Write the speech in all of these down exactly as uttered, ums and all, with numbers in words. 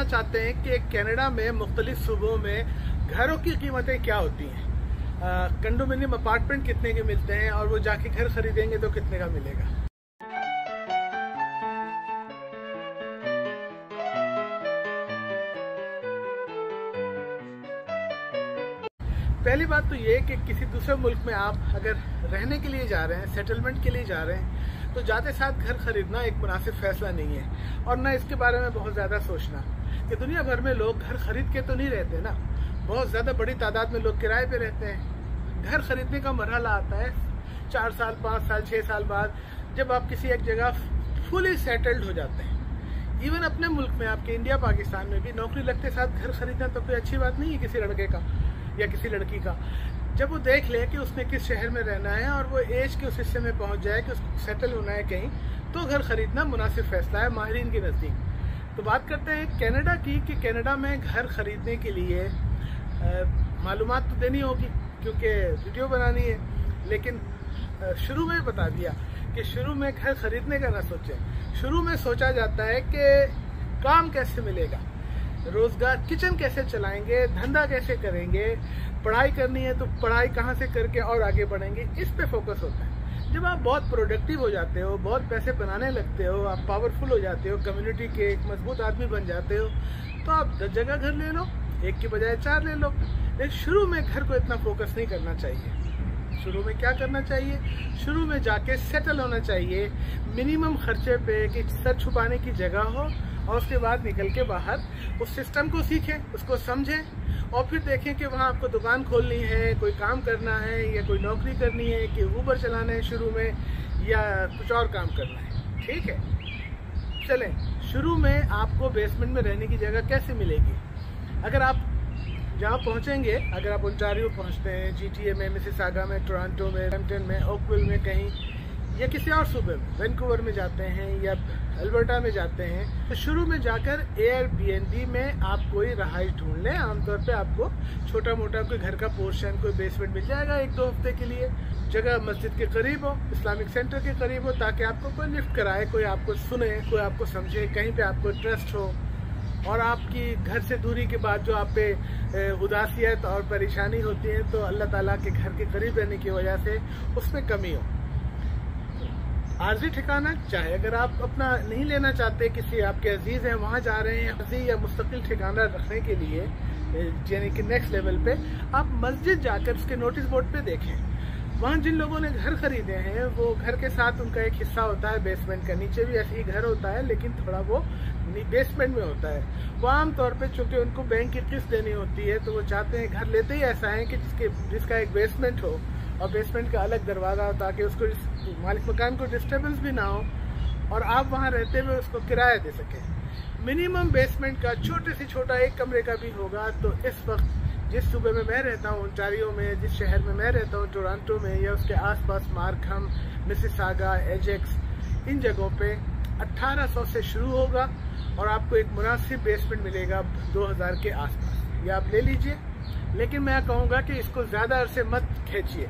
जानना चाहते हैं कि कनाडा में मुख्तलिफ सूबों में घरों की कीमतें क्या होती हैं, कंडोमिनियम अपार्टमेंट कितने के मिलते हैं और वो जाके घर खरीदेंगे तो कितने का मिलेगा। पहली बात तो ये कि किसी दूसरे मुल्क में आप अगर रहने के लिए जा रहे हैं, सेटलमेंट के लिए जा रहे हैं, तो जाते साथ घर खरीदना एक मुनासिब फैसला नहीं है। और न इसके बारे में बहुत ज़्यादा सोचना कि दुनिया भर में लोग घर खरीद के तो नहीं रहते ना, बहुत ज़्यादा बड़ी तादाद में लोग किराए पे रहते हैं। घर खरीदने का मरहला आता है चार साल पाँच साल छः साल बाद, जब आप किसी एक जगह फुली सेटल्ड हो जाते हैं। इवन अपने मुल्क में, आपके इंडिया पाकिस्तान में भी नौकरी लगते साथ घर खरीदना तो कोई अच्छी बात नहीं है किसी लड़के का या किसी लड़की का। जब वो देख ले कि उसने किस शहर में रहना है और वो एज के उस हिस्से में पहुंच जाए कि उसको सेटल होना है कहीं, तो घर खरीदना मुनासिब फैसला है माहिरीन के नज़दीक। तो बात करते हैं कनाडा की कि कनाडा में घर खरीदने के लिए मालूमात तो देनी होगी क्योंकि वीडियो बनानी है, लेकिन शुरू में बता दिया कि शुरू में घर खरीदने का ना सोचें। शुरू में सोचा जाता है कि काम कैसे मिलेगा, रोजगार, किचन कैसे चलाएंगे, धंधा कैसे करेंगे, पढ़ाई करनी है तो पढ़ाई कहाँ से करके और आगे बढ़ेंगे, इस पे फोकस होता है। जब आप बहुत प्रोडक्टिव हो जाते हो, बहुत पैसे बनाने लगते हो, आप पावरफुल हो जाते हो, कम्युनिटी के एक मजबूत आदमी बन जाते हो, तो आप दस जगह घर ले लो, एक की बजाय चार ले लो। लेकिन शुरू में घर को इतना फोकस नहीं करना चाहिए। शुरू में क्या करना चाहिए, शुरू में जाके सेटल होना चाहिए मिनिमम खर्चे पे कि सर छुपाने की जगह हो, और उसके बाद निकल के बाहर उस सिस्टम को सीखें, उसको समझें और फिर देखें कि वहाँ आपको दुकान खोलनी है, कोई काम करना है या कोई नौकरी करनी है कि ऊबर चलाना है शुरू में या कुछ और काम करना है। ठीक है, चलें। शुरू में आपको बेसमेंट में रहने की जगह कैसे मिलेगी? अगर आप जहाँ पहुँचेंगे, अगर आप ओंटारियो पहुँचते हैं, जीटीए में, मिसिसागा में, टोरंटो में, ब्रैम्पटन में, ओकविल में कहीं, या किसी और सूबे में, वैंकूवर में जाते हैं या अल्बर्टा में जाते हैं, तो शुरू में जाकर एयरबीएनबी में आप कोई रहाइश ढूंढ लें। आमतौर पे आपको छोटा मोटा कोई घर का पोर्शन, कोई बेसमेंट मिल जाएगा एक दो हफ्ते के लिए। जगह मस्जिद के करीब हो, इस्लामिक सेंटर के करीब हो, ताकि आपको कोई लिफ्ट कराए, कोई आपको सुने, कोई आपको समझे, कहीं पे आपको ट्रस्ट हो, और आपकी घर से दूरी के बाद जो आप पे उदासियत और परेशानी होती है तो अल्लाह ताला के घर के करीब रहने की वजह से उसमें कमी हो। आर्जी ठिकाना, चाहे अगर आप अपना नहीं लेना चाहते, किसी आपके अजीज हैं वहाँ जा रहे हैं अर्जी या मुस्तकिल ठिकाना रखने के लिए, यानी कि नेक्स्ट लेवल पे, आप मस्जिद जाकर उसके नोटिस बोर्ड पे देखें। वहाँ जिन लोगों ने घर खरीदे हैं वो घर के साथ उनका एक हिस्सा होता है बेसमेंट का, नीचे भी ऐसे ही घर होता है लेकिन थोड़ा वो बेसमेंट में होता है। वो आमतौर पे चूंकि उनको बैंक की किस्त देनी होती है तो वो चाहते हैं घर लेते ही ऐसा है कि जिसके जिसका एक बेसमेंट हो और बेसमेंट का अलग दरवाजा हो, ताकि उसको मालिक मकान को डिस्टर्बेंस भी ना हो और आप वहाँ रहते हुए उसको किराया दे सकें। मिनिमम बेसमेंट का छोटे से छोटा एक कमरे का भी होगा। तो इस वक्त जिस सूबे में मैं रहता हूँ, ओंटारियो में, जिस शहर में मैं रहता हूँ, टोरंटो में या उसके आसपास मार्खम, मिसिसागा, एजेक्स, इन जगहों पे अठारह सौ से शुरू होगा और आपको एक मुनासिब बेसमेंट मिलेगा दो हज़ार के आसपास। ये आप ले लीजिए, लेकिन मैं कहूँगा कि इसको ज़्यादा अरसे मत खींचिए।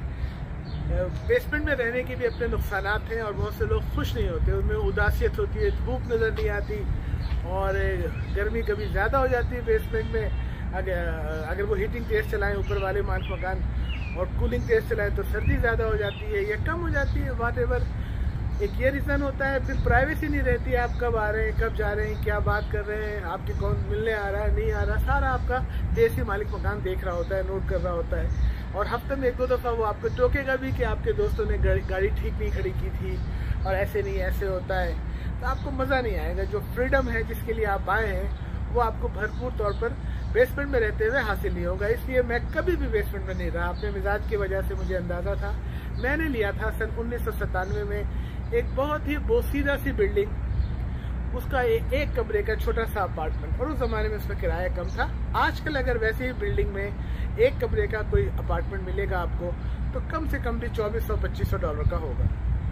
बेसमेंट में रहने के भी अपने नुकसानात हैं और बहुत से लोग खुश नहीं होते, उनमें उदासियत होती है, धूप नज़र नहीं आती और गर्मी कभी ज़्यादा हो जाती है बेसमेंट में। अगर अगर वो हीटिंग तेज़ चलाएं ऊपर वाले मालिक मकान और कूलिंग तेज़ चलाएं तो सर्दी ज़्यादा हो जाती है या कम हो जाती है, वाट एवर। एक ये रीज़न होता है। फिर प्राइवेसी नहीं रहती है, आप कब आ रहे हैं, कब जा रहे हैं, क्या बात कर रहे हैं, आपके कौन मिलने आ रहा है, नहीं आ रहा, सारा आपका देसी मालिक मकान देख रहा होता है, नोट कर रहा होता है। और हफ्ते में एक दो दफ़ा वो आपको टोकेगा भी कि आपके दोस्तों ने गाड़ी ठीक नहीं खड़ी की थी और ऐसे नहीं ऐसे होता है, तो आपको मज़ा नहीं आएगा। जो फ्रीडम है जिसके लिए आप आए हैं वो आपको भरपूर तौर पर बेसमेंट में रहते हुए हासिल नहीं होगा। इसलिए मैं कभी भी बेसमेंट में नहीं रहा, अपने मिजाज की वजह से मुझे अंदाज़ा था। मैंने लिया था सन उन्नीस सौ सत्तानवे में एक बहुत ही बोसीदा सी बिल्डिंग, उसका एक, एक कमरे का छोटा सा अपार्टमेंट, और उस जमाने में उसका किराया कम था। आजकल अगर वैसे ही बिल्डिंग में एक कमरे का कोई अपार्टमेंट मिलेगा आपको तो कम से कम भी चौबीस सौ पच्चीस सौ डॉलर का होगा।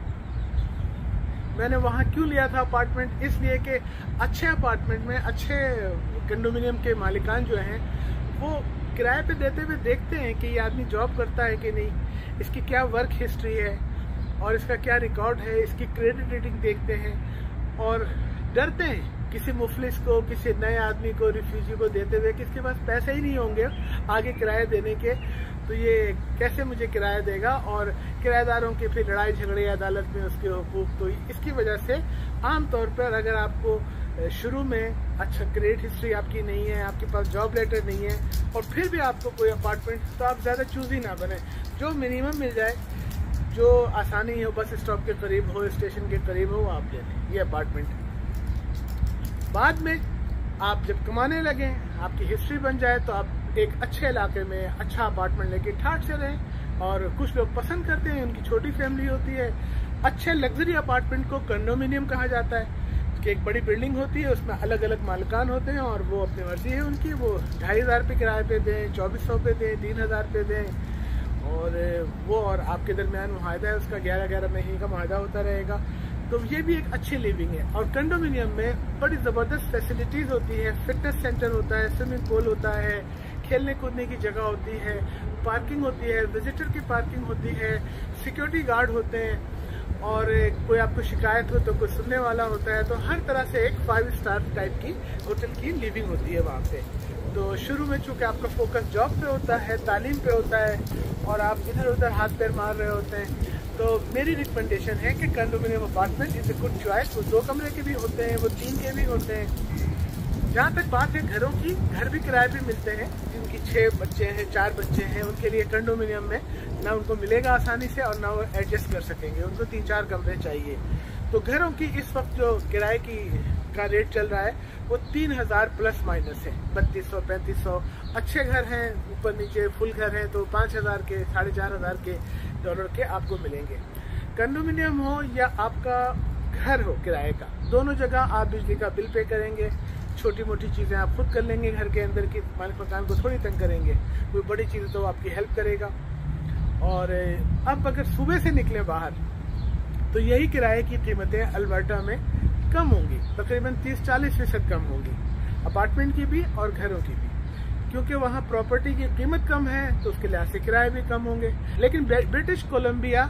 मैंने वहाँ क्यों लिया था अपार्टमेंट? इसलिए कि अच्छे अपार्टमेंट में अच्छे कंडोमिनियम के मालिकान जो हैं वो किराए पे देते हुए देखते हैं कि ये आदमी जॉब करता है कि नहीं, इसकी क्या वर्क हिस्ट्री है और इसका क्या रिकॉर्ड है, इसकी क्रेडिट रेटिंग देखते हैं। और डरते हैं किसी मुफलिस को, किसी नए आदमी को, रिफ्यूजी को देते हुए कि इसके पास पैसे ही नहीं होंगे आगे किराया देने के, तो ये कैसे मुझे किराया देगा, और किराएदारों की फिर लड़ाई झगड़े अदालत में उसके हुकूक। तो इसकी वजह से आमतौर पर अगर आपको शुरू में अच्छा क्रेडिट हिस्ट्री आपकी नहीं है, आपके पास जॉब लेटर नहीं है, और फिर भी आपको कोई अपार्टमेंट, तो आप ज़्यादा चूज ही ना बने, जो मिनिमम मिल जाए, जो आसानी हो, बस स्टॉप के करीब हो, स्टेशन के करीब हो, आप ले लें ये अपार्टमेंट। बाद में आप जब कमाने लगे, आपकी हिस्ट्री बन जाए, तो आप एक अच्छे इलाके में अच्छा अपार्टमेंट लेके ठाठ से रहें। और कुछ लोग पसंद करते हैं, उनकी छोटी फैमिली होती है, अच्छे लग्जरी अपार्टमेंट को कंडोमिनियम कहा जाता है, कि एक बड़ी बिल्डिंग होती है, उसमें अलग अलग मालिकान होते हैं, और वो अपनी मर्जी है उनकी, वो ढाई हज़ार पे किराए पे दें, चौबीस सौ पे दें, तीन हज़ार पे दें, और वो और आपके दरमियान मुआहदा है उसका ग्यारह ग्यारह महीने का मुआहदा होता रहेगा। तो ये भी एक अच्छी लिविंग है। और कंडोमिनियम में बड़ी ज़बरदस्त फैसिलिटीज़ होती है, फिटनेस सेंटर होता है, स्विमिंग पूल होता है, खेलने कूदने की जगह होती है, पार्किंग होती है, विजिटर की पार्किंग होती है, सिक्योरिटी गार्ड होते हैं, और कोई आपको शिकायत हो तो कोई सुनने वाला होता है। तो हर तरह से एक फाइव स्टार टाइप की होटल की लिविंग होती है वहाँ पे। तो शुरू में चूँकि आपका फोकस जॉब पे होता है, तालीम पे होता है, और आप इधर उधर हाथ पैर मार रहे होते हैं, तो मेरी रिकमेंडेशन है कि condominium apartment is a good choice. वो दो कमरे के भी होते हैं, वो तीन के भी होते हैं। जहाँ तक बात है घरों की, घर भी किराए पे मिलते हैं, जिनकी छः बच्चे हैं, चार बच्चे हैं, उनके लिए कंडोमिनियम में ना उनको मिलेगा आसानी से, और ना वो एडजस्ट कर सकेंगे, उनको तीन चार कमरे चाहिए। तो घरों की इस वक्त जो किराए की का रेट चल रहा है वो तीन हजार प्लस माइनस है, बत्तीस सौ पैंतीस सौ। अच्छे घर हैं, ऊपर नीचे फुल घर हैं, तो पाँच हजार के, साढ़े चार हजार के डॉलर के आपको मिलेंगे। कंडोमिनियम हो या आपका घर हो किराए का, दोनों जगह आप बिजली का बिल पे करेंगे, छोटी मोटी चीज़ें आप खुद कर लेंगे, घर के अंदर की मालिक मकान को थोड़ी तंग करेंगे, कोई बड़ी चीज़ तो आपकी हेल्प करेगा। और अब अगर सुबह से निकले बाहर तो यही किराए की कीमतें अल्बर्टा में कम होंगी, तकरीबन तीस चालीस फीसद कम होंगी, अपार्टमेंट की भी और घरों की भी, क्योंकि वहाँ प्रॉपर्टी की कीमत कम है, तो उसके लिहाज से किराए भी कम होंगे। लेकिन ब्रिटिश कोलंबिया,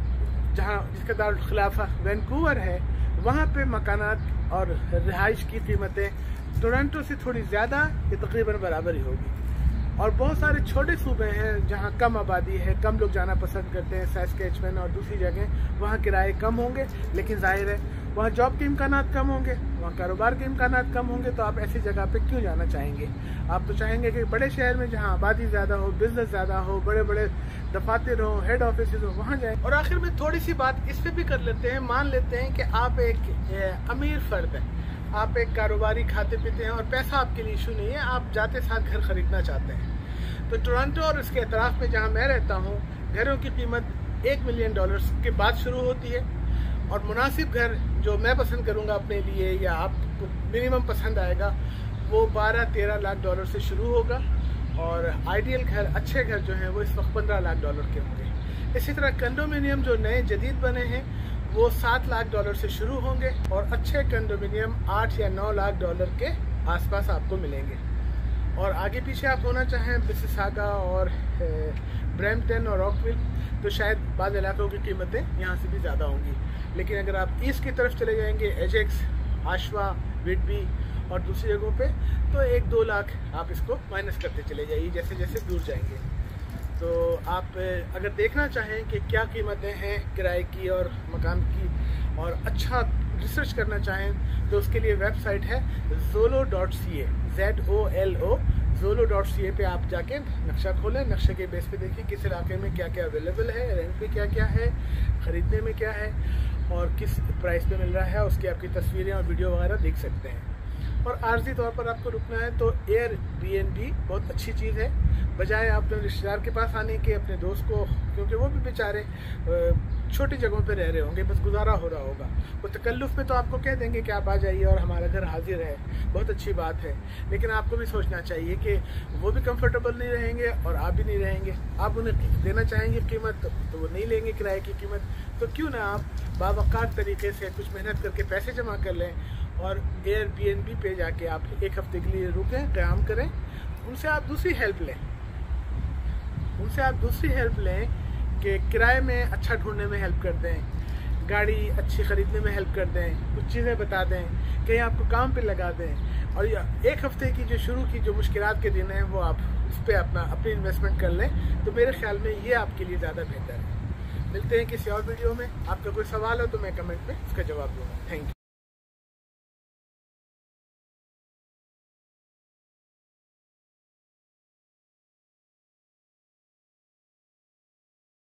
जहाँ जिसका दारुल खिलाफा वैनकूवर है, वहाँ पे मकानात और रिहाइश की कीमतें टोरंटो से थोड़ी ज़्यादा या तकरीबन बराबर ही होगी। और बहुत सारे छोटे सूबे हैं जहाँ कम आबादी है, कम लोग जाना पसंद करते हैं, सैस्कैचुअन और दूसरी जगह, वहाँ किराए कम होंगे, लेकिन जाहिर है वहाँ जॉब के इम्कानात कम होंगे, वहाँ कारोबार के इम्कानात कम होंगे, तो आप ऐसी जगह पे क्यों जाना चाहेंगे? आप तो चाहेंगे कि बड़े शहर में जहाँ आबादी ज़्यादा हो, बिजनेस ज़्यादा हो, बड़े बड़े दफातर हो, हेड ऑफिस हो, वहाँ जाएं। और आखिर में थोड़ी सी बात इस पर भी कर लेते हैं, मान लेते हैं कि आप एक अमीर फर्द हैं, आप एक कारोबारी खाते पीते हैं और पैसा आपके लिए इशू नहीं है, आप जाते साथ घर खरीदना चाहते हैं। तो टोरंटो और इसके अतराफ में जहाँ मैं रहता हूँ, घरों की कीमत एक मिलियन डॉलर्स के बाद शुरू होती है, और मुनासिब घर जो मैं पसंद करूँगा अपने लिए या आपको मिनिमम पसंद आएगा, वो बारह तेरह लाख डॉलर से शुरू होगा, और आइडियल घर, अच्छे घर जो हैं वो इस वक्त पंद्रह लाख डॉलर के होंगे। इसी तरह कंडोमिनियम जो नए जदीद बने हैं वो सात लाख डॉलर से शुरू होंगे, और अच्छे कंडोमिनियम आठ या नौ लाख डॉलर के आसपास आपको मिलेंगे। और आगे पीछे आप होना चाहें मिसिसागा और ब्रैम्पटन और रॉकविल, तो शायद बाद इलाकों की कीमतें यहाँ से भी ज़्यादा होंगी। लेकिन अगर आप ईस्ट की तरफ चले जाएंगे, एजेक्स, आशवा, विडबी और दूसरी जगहों पे, तो एक दो लाख आप इसको माइनस करते चले जाइए जैसे जैसे दूर जाएंगे। तो आप अगर देखना चाहें कि क्या कीमतें हैं किराए की और मकान की, और अच्छा रिसर्च करना चाहें, तो उसके लिए वेबसाइट है Zolo dot C A, Z O L O, Zolo dot C A पे आप जाके नक्शा खोलें, नक्शे के बेस पे देखिए किस इलाके में क्या क्या अवेलेबल है, रेंट पे क्या क्या है, ख़रीदने में क्या है और किस प्राइस पे मिल रहा है, उसकी आपकी तस्वीरें और वीडियो वगैरह देख सकते हैं। और आर्जी तौर पर आपको रुकना है तो एयर बी एन बी बहुत अच्छी चीज़ है, बजाय आप अपने रिश्तेदार के पास आने के, अपने दोस्त को, क्योंकि वो भी बेचारे छोटी जगहों पे रह रहे होंगे, बस गुजारा हो रहा होगा, वो तकल्लुफ़ में तो आपको कह देंगे कि आप आ जाइए और हमारा घर हाजिर है, बहुत अच्छी बात है। लेकिन आपको भी सोचना चाहिए कि वो भी कंफर्टेबल नहीं रहेंगे और आप भी नहीं रहेंगे, आप उन्हें देना चाहेंगे कीमत तो वो नहीं लेंगे किराए की कीमत, तो क्यों ना आप बावक़ात तरीके से कुछ मेहनत करके पैसे जमा कर लें और एयर बी एन बी पे जाके आप एक हफ्ते के लिए रुकें, क़याम करें, उनसे आप दूसरी हेल्प लें उनसे आप दूसरी हेल्प लें कि किराए में अच्छा ढूंढने में हेल्प करते हैं। गाड़ी अच्छी ख़रीदने में हेल्प कर दें, कुछ चीज़ें बता दें, कहीं आपको काम पे लगा दें, और एक हफ्ते की जो शुरू की जो मुश्किलात के दिन हैं वो आप उस पर अपना अपनी इन्वेस्टमेंट कर लें, तो मेरे ख्याल में ये आपके लिए ज़्यादा बेहतर है। मिलते हैं किसी और वीडियो में। आपका कोई सवाल हो तो मैं कमेंट में उसका जवाब दूँगा। Thank you.